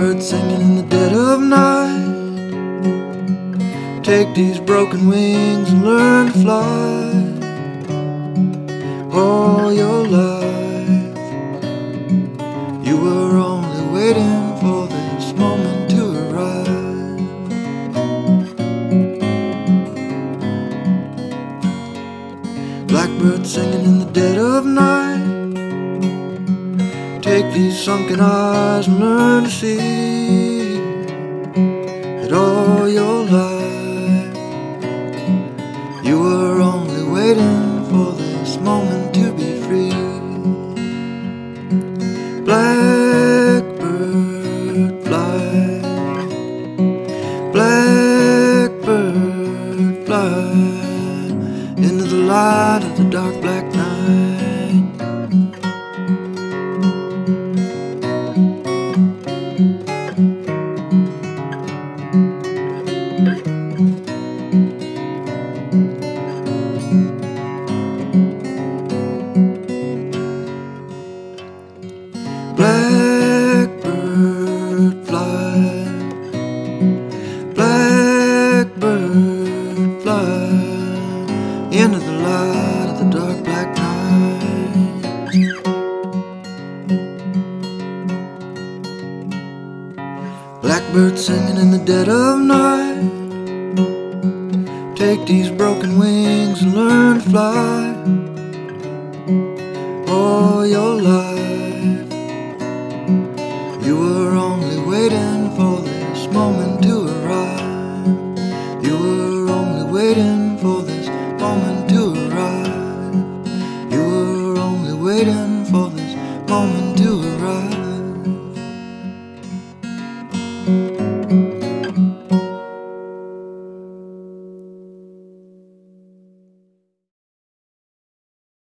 Blackbird singing in the dead of night. Take these broken wings and learn to fly. All your life you were only waiting for this moment to arrive. Blackbird singing in the dead of night. Take these sunken eyes and learn to see that all your life you were only waiting for this moment to be free. Blackbird fly, blackbird fly into the light of the dark black night. Blackbird fly, blackbird fly into the light of the dark black night. Blackbird singing in the dead of night. Take these broken wings and learn to fly. All your life you were only waiting for this moment to arrive. You were only waiting for this moment to arrive. You were only waiting for this moment to arrive.